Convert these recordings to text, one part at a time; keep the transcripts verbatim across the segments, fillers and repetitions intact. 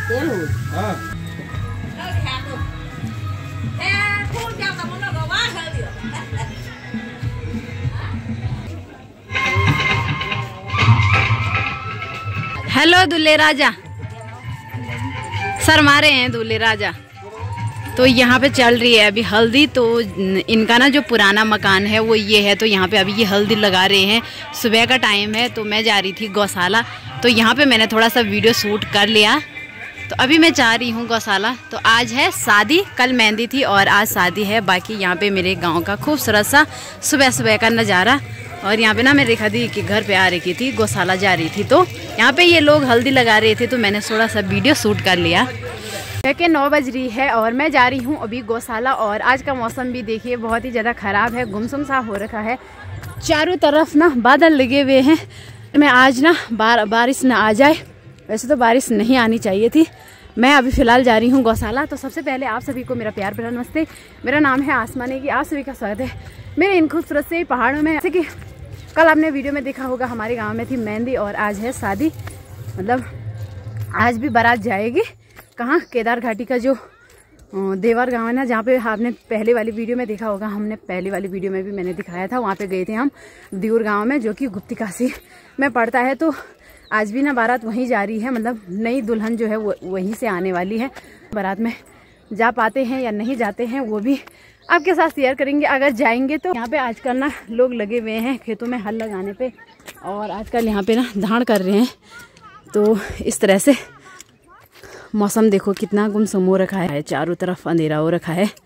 Hello दूल्हे राजा sir मारे हैं दूल्हे राजा। तो यहाँ पे चल रही है अभी हल्दी। तो इनका ना जो पुराना मकान है वो ये है, तो यहाँ पे अभी ये हल्दी लगा रहे हैं। सुबह का टाइम है तो मैं जा रही थी गौशाला, तो यहाँ पे मैंने थोड़ा सा वीडियो शूट कर लिया। तो अभी मैं जा रही हूँ गौशाला। तो आज है शादी, कल मेहंदी थी और आज शादी है। बाकी यहाँ पे मेरे गाँव का खूबसूरत सा सुबह सुबह का नज़ारा। और यहाँ पे ना मैं रेखा दी के घर पे आ रही थी, गौशाला जा रही थी, तो यहाँ पे ये लोग हल्दी लगा रहे थे, तो मैंने थोड़ा सा वीडियो शूट कर लिया। के नौ बज रही है और मैं जा रही हूँ अभी गौशाला। और आज का मौसम भी देखिए बहुत ही ज़्यादा ख़राब है, गुमसुम सा हो रखा है, चारों तरफ ना बादल लगे हुए हैं। मैं आज ना बार बारिश ना आ जाए, वैसे तो बारिश नहीं आनी चाहिए थी। मैं अभी फ़िलहाल जा रही हूँ गौशाला। तो सबसे पहले आप सभी को मेरा प्यार भरा नमस्ते। मेरा नाम है आसमानी की, आप सभी का स्वागत है मेरे इन खूबसूरत से पहाड़ों में। जैसे कि कल आपने वीडियो में देखा होगा हमारे गांव में थी मेहंदी और आज है शादी। मतलब आज भी बारात जाएगी कहाँ, केदार घाटी का जो देवर गांव है ना, जहाँ पे आपने पहले वाली वीडियो में देखा होगा, हमने पहली वाली वीडियो में भी मैंने दिखाया था, वहाँ पे गए थे हम दियूर गांव में, जो कि गुप्ती काशी में पड़ता है। तो आज भी ना बारात वहीं जा रही है, मतलब नई दुल्हन जो है वो वहीं से आने वाली है। बारात में जा पाते हैं या नहीं जाते हैं वो भी आपके साथ शेयर करेंगे। अगर जाएंगे तो यहाँ पे आजकल ना लोग लगे हुए हैं खेतों में हल लगाने पे, और आजकल यहाँ पे ना धान कर रहे हैं। तो इस तरह से मौसम देखो कितना गुमसुम हो रखा है, चारों तरफ अंधेरा हो रखा है।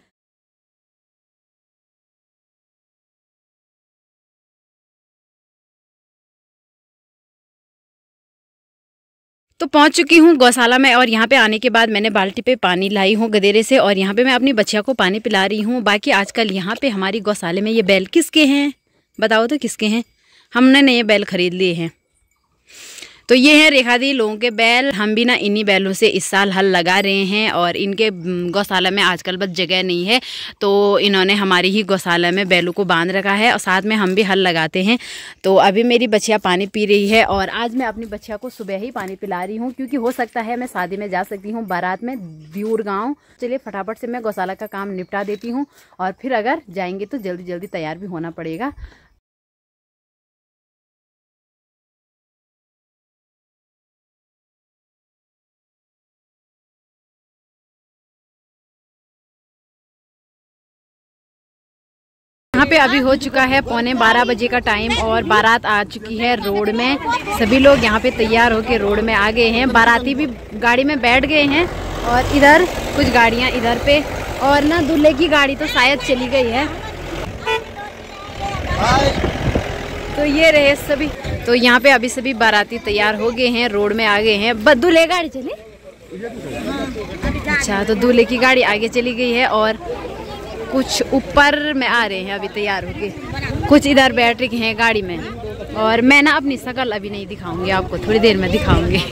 तो पहुंच चुकी हूँ गौशाला में और यहाँ पे आने के बाद मैंने बाल्टी पे पानी लाई हूँ गदेरे से, और यहाँ पे मैं अपनी बच्चिया को पानी पिला रही हूँ। बाकी आजकल यहाँ पे हमारी गौशाले में ये बैल किसके हैं बताओ तो, किसके हैं? हमने नए बैल खरीद लिए हैं। तो ये है रेखा दी लोगों के बैल। हम भी ना इन्हीं बैलों से इस साल हल लगा रहे हैं, और इनके गौशाला में आजकल बस जगह नहीं है, तो इन्होंने हमारी ही गौशाला में बैलों को बांध रखा है, और साथ में हम भी हल लगाते हैं। तो अभी मेरी बच्चिया पानी पी रही है, और आज मैं अपनी बच्चिया को सुबह ही पानी पिला रही हूँ, क्योंकि हो सकता है मैं शादी में जा सकती हूँ बारात में दियूर गाँव। चलिए फटाफट से मैं गौशाला का काम निपटा देती हूँ, और फिर अगर जाएंगे तो जल्दी जल्दी तैयार भी होना पड़ेगा। यहाँ पे अभी हो चुका है पौने बारह बजे का टाइम, और बारात आ चुकी है रोड में। सभी लोग यहाँ पे तैयार होके रोड में आ गए हैं। बाराती भी गाड़ी में बैठ गए हैं, और इधर कुछ गाड़ियाँ इधर पे, और ना दूल्हे की गाड़ी तो शायद चली गई है। तो ये रहे सभी। तो यहाँ पे अभी सभी बाराती तैयार हो गए हैं, रोड में आ गए हैं। दूल्हे गाड़ी चली, अच्छा तो दूल्हे की गाड़ी आगे चली गई है, और कुछ ऊपर में आ रहे हैं अभी तैयार होके, कुछ इधर बैठ रहे हैं गाड़ी में। और मैं ना अपनी शक्ल अभी नहीं दिखाऊंगी आपको, थोड़ी देर में दिखाऊंगी।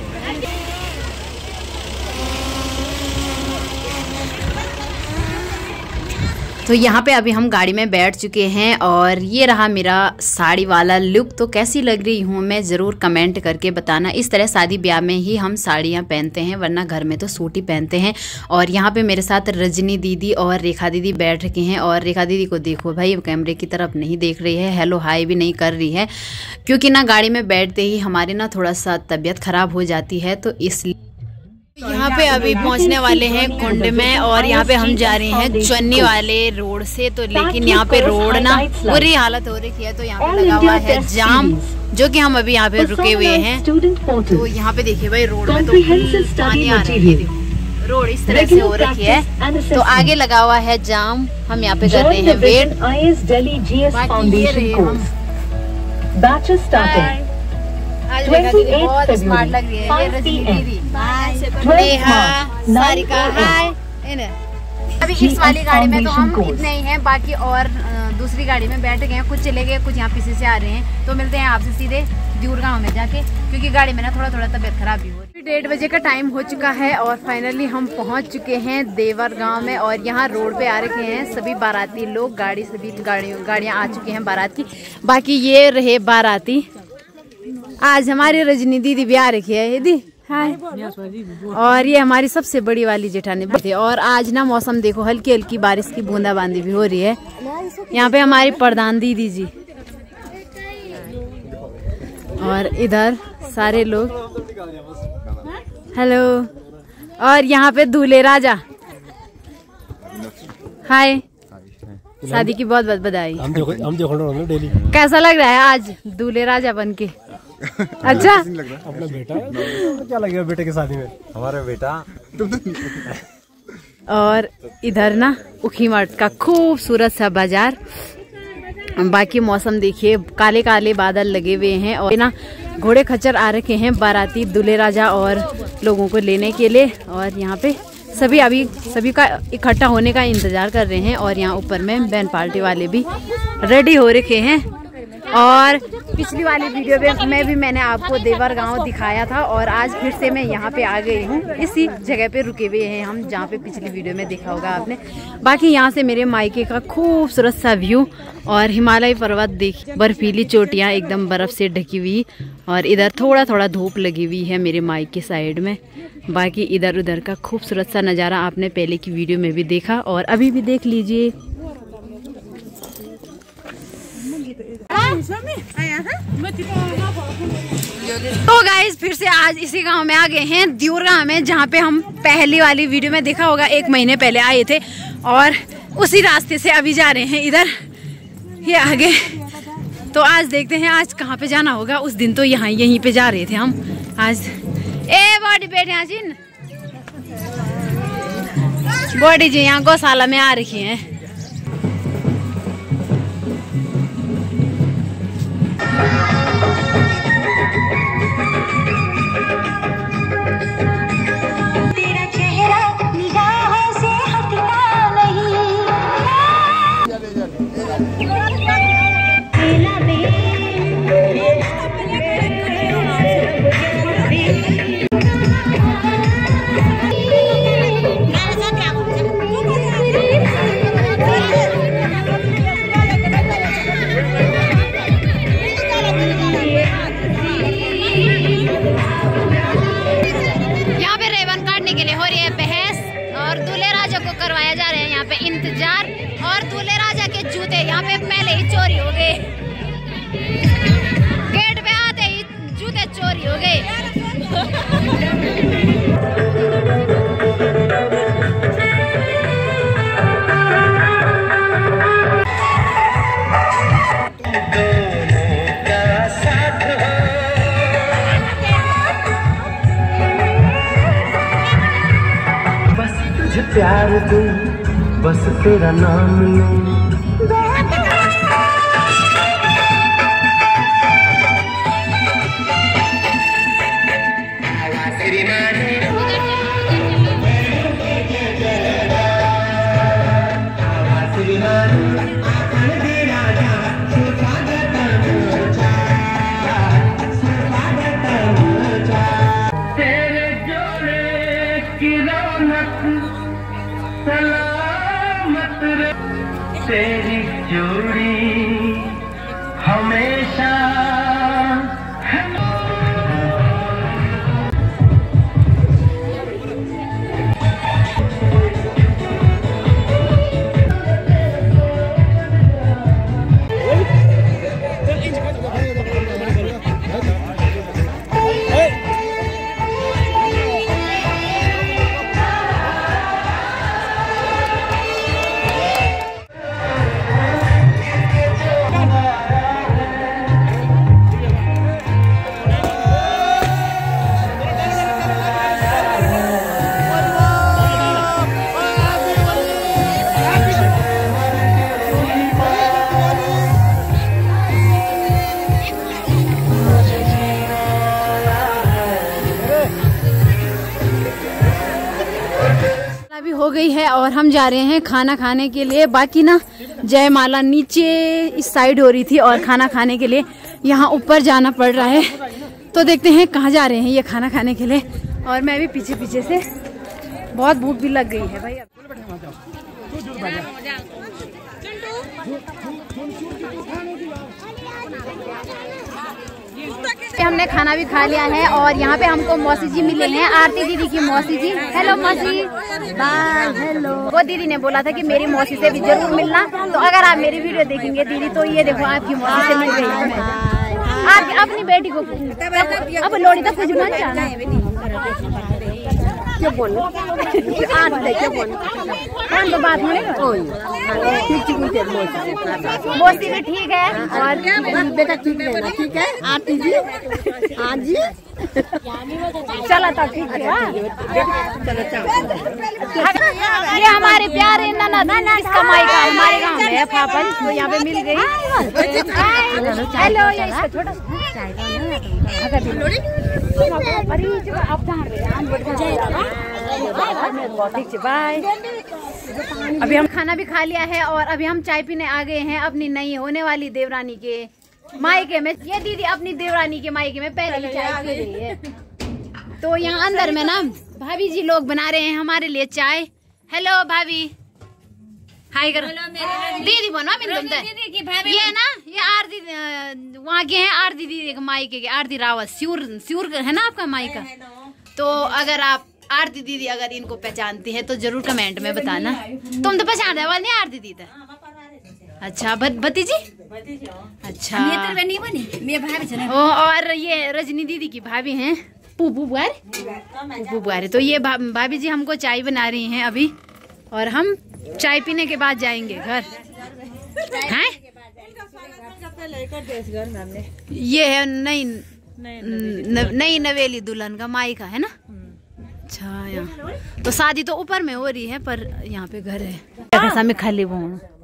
तो यहाँ पे अभी हम गाड़ी में बैठ चुके हैं, और ये रहा मेरा साड़ी वाला लुक। तो कैसी लग रही हूँ मैं ज़रूर कमेंट करके बताना। इस तरह शादी ब्याह में ही हम साड़ियाँ पहनते हैं, वरना घर में तो सूट ही पहनते हैं। और यहाँ पे मेरे साथ रजनी दीदी और रेखा दीदी बैठ रखे हैं, और रेखा दीदी को देखो भाई कैमरे की तरफ नहीं देख रही है, हेलो हाय भी नहीं कर रही है, क्योंकि ना गाड़ी में बैठते ही हमारी ना थोड़ा सा तबीयत ख़राब हो जाती है, तो इसलिए। यहाँ पे अभी पहुँचने वाले हैं कुंड में, और यहाँ पे हम जा रहे हैं चन्नी वाले रोड से। तो लेकिन यहाँ पे रोड ना बुरी हालत हो रही है, तो यहाँ पे लगा हुआ है जाम, जो कि हम अभी यहाँ पे रुके हुए हैं। तो यहाँ पे देखिए भाई रोड में तो पानी आ रहा है, रोड इस तरह से हो रखी है। तो आगे लगा हुआ है जाम, हम यहाँ पे कर रहे हैं वेट। बाकी ये रहे हम। आज रेखा दीदी बहुत स्मार्ट लग रही है, ये रजनी दीदी, नेहा, सारिका, हाय। अभी इस वाली गाड़ी में तो हम इतने ही हैं, बाकी और दूसरी गाड़ी में बैठ गए हैं, कुछ चले गए, कुछ यहाँ पीछे से आ रहे हैं। तो मिलते हैं आपसे सीधे दियूर गाँव में जाके, क्योंकि गाड़ी में ना थोड़ा थोड़ा तबीयत खराब भी हो रही है। डेढ़ बजे का टाइम हो चुका है, और फाइनली हम पहुँच चुके हैं देवर गाँव में, और यहाँ रोड पे आ रखे हैं सभी बाराती लोग। गाड़ी सभी गाड़ियों गाड़ियाँ आ चुकी हैं बारात की। बाकी ये रहे बाराती। आज हमारी रजनी दीदी भी आ रखी है, दीदी हाय। और ये हमारी सबसे बड़ी वाली जेठानी थे। और आज ना मौसम देखो, हल्की हल्की बारिश की बूंदाबांदी भी हो रही है। यहाँ पे हमारी प्रधान दीदी जी और इधर सारे लोग। हेलो। और यहाँ पे दूल्हे राजा। हाय। शादी की बहुत बहुत बधाई। हम देखो हम देखो डेली। कैसा लग रहा है आज दूल्हे राजा बन के? अच्छा लग रहा है। अपना बेटा है, क्या लगेगा बेटे की शादी में? हमारा बेटा। और इधर ना उखीमठ का खूबसूरत सा बाजार। बाकी मौसम देखिए, काले काले बादल लगे हुए हैं और ना घोड़े खच्चर आ रखे हैं बाराती दूल्हे राजा और लोगों को लेने के लिए। और यहाँ पे सभी अभी सभी का इकट्ठा होने का इंतजार कर रहे हैं। और यहाँ ऊपर में बैंड पार्टी वाले भी रेडी हो रखे हैं। और पिछली वाली वीडियो में मैं भी मैंने आपको देवर गांव दिखाया था और आज फिर से मैं यहाँ पे आ गई हूँ। इसी जगह पे रुके हुए हैं हम जहाँ पे पिछली वीडियो में देखा होगा आपने। बाकी यहाँ से मेरे मायके का खूबसूरत सा व्यू और हिमालय पर्वत देखिए, बर्फीली चोटियाँ एकदम बर्फ से ढकी हुई। और इधर थोड़ा थोड़ा धूप लगी हुई है मेरे मायके साइड में। बाकी इधर उधर का खूबसूरत सा नज़ारा आपने पहले की वीडियो में भी देखा और अभी भी देख लीजिए। तो गाइस फिर से आज इसी गांव में आ गए हैं, दियोर गांव में, जहाँ पे हम पहली वाली वीडियो में देखा होगा एक महीने पहले आए थे। और उसी रास्ते से अभी जा रहे हैं इधर ये आगे। तो आज देखते हैं आज कहाँ पे जाना होगा। उस दिन तो यहाँ यहीं पे जा रहे थे हम। आज ए बॉडी बैठ यहाँ जी बॉडी जी यहाँ गौशाला में आ रखी है। करवाया जा रहा है यहाँ पे इंतजार। और दूल्हे राजा के जूते यहाँ पे पहले ही चोरी हो गए, गेट पे आते ही जूते चोरी हो गए। प्यार दूं बस तेरा नाम लूं। तेरी जोड़ी हमेशा हो गई है और हम जा रहे हैं खाना खाने के लिए। बाकी ना जयमाला नीचे इस साइड हो रही थी और खाना खाने के लिए यहाँ ऊपर जाना पड़ रहा है। तो देखते हैं कहाँ जा रहे हैं ये खाना खाने के लिए। और मैं भी पीछे पीछे से, बहुत भूख भी लग गई है भाई। हमने खाना भी खा लिया है और यहाँ पे हमको मौसी जी मिले हैं, आरती दीदी की मौसी जी। हेलो मौसी। बाय। हेलो। वो दीदी ने बोला था कि मेरी मौसी से भी जरूर मिलना, तो अगर आप मेरी वीडियो देखेंगे दीदी तो ये देखो आपकी मौसी से मिल गई हूँ। आप अपनी बेटी को अब लोड़ी तक कुछ मन जाना क्या बोलो आज क्या बोलो तो बात मौसी भी ठीक है और बेटा ठीक है ठीक है आरती जी हाँ जी चला था ठीक है। ये हमारे प्यारे ननद इसका मायका हमारे गांव में है फाफन, तो यहाँ पे मिल गई। हेलो ये इसका छोटा बाय। अभी हम खाना भी खा लिया है और अभी हम चाय पीने आ गए हैं अपनी नई होने वाली देवरानी के मायके में। ये दीदी अपनी देवरानी के मायके में पहले ही चाय पी रही है। तो यहाँ अंदर में ना भाभी जी लोग बना रहे हैं हमारे लिए चाय। हेलो भाभी हाय करो दीदी बनो ये ना ये आरती वहाँ के हैं आरती दीदी के मायके के आरती रावत स्यूर स्यूर है ना आपका मायका। तो अगर आप आरती दीदी अगर इनको पहचानती है तो जरूर कमेंट में बताना। तुम तो पहचान वाले नहीं आरती दीदी। अच्छा भतीजी अच्छा ओ और ये रजनी दीदी की भाभी हैं पुपू बुआरी पुपू बुआरी। तो ये भाभी जी हमको चाय बना रही हैं अभी और हम चाय पीने के बाद जाएंगे घर। हैं ये है नई नई नवेली दुल्हन का मायका है ना। अच्छा यहाँ तो शादी तो ऊपर में हो रही है पर यहाँ पे घर है में खाली वो।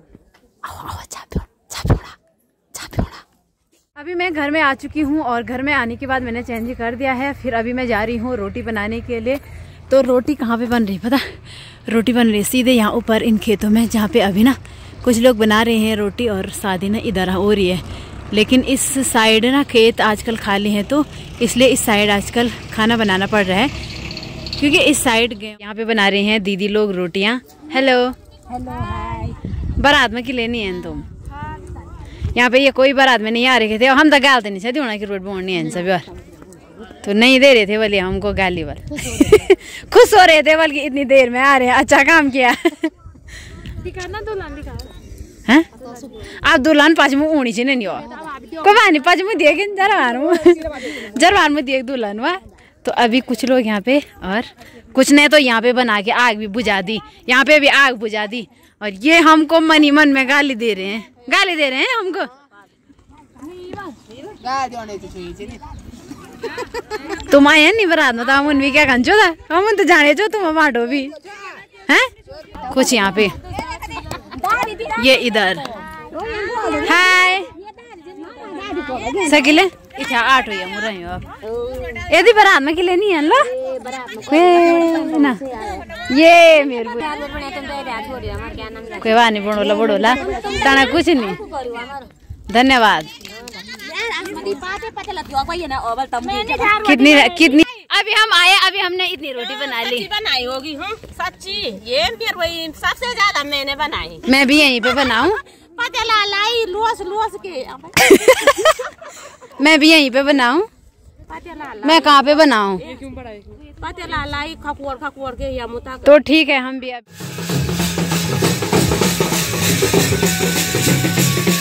अभी मैं घर में आ चुकी हूँ और घर में आने के बाद मैंने चेंज कर दिया है। फिर अभी मैं जा रही हूँ रोटी बनाने के लिए। तो रोटी कहाँ पे बन रही पता रोटी बन रही है सीधे यहाँ ऊपर इन खेतों में जहाँ पे अभी ना कुछ लोग बना रहे हैं रोटी और शादी ना इधर हो रही है। लेकिन इस साइड ना खेत आजकल खाली हैं तो इसलिए इस साइड आजकल खाना बनाना पड़ रहा है क्योंकि इस साइड यहाँ पे बना रहे हैं दीदी लोग रोटियाँ। Hello hello hi. बारात में की लेनी है तुम यहाँ पे ये कोई बारात में नहीं आ रहे थे हम तो गालते नहीं चाहते होना की रोटी बोलनी है सभी और तो नहीं दे रहे थे बोलिए हमको गाली वाल खुश हो रहे थे बल्कि इतनी देर में आ रहे हैं। अच्छा काम किया हैं आप दुल्हन पचमु ऊनी से नहीं हो कोई बात नहीं पचमु देख जरवान जरवान में देख दुल्हन वाह। तो अभी कुछ लोग यहाँ पे और कुछ ने तो यहाँ पे बना के आग भी बुझा दी यहाँ पे भी आग बुझा दी और ये हमको मनी मन में गाली दे रहे हैं गाली दे रहे हैं हमको। तुम आए नहीं बरात में तो हम भी क्या कंचो था हम तो जाने जो तुम बांटो भी हैं कुछ यहाँ पे ये इधर हाय सकिले इच्छा आठ हुई मुरा यदि बरात में किले नहीं है लो ना ये मेरे कोई बात नहीं बड़ोला बड़ोला ताना कुछ नहीं धन्यवाद। कितनी कितनी अभी हम आए अभी हमने इतनी रोटी बना ली बनाई होगी हूँ सच्ची ये फिर वही सबसे ज्यादा मैंने बनाई। मैं भी यहीं पे बनाऊं पतेला लाई लोस लोस के मैं भी यहीं पे बनाऊं मैं कहाँ पे बनाऊं पतेला लाई खकुर खकुर के या मुता तो ठीक है हम भी अब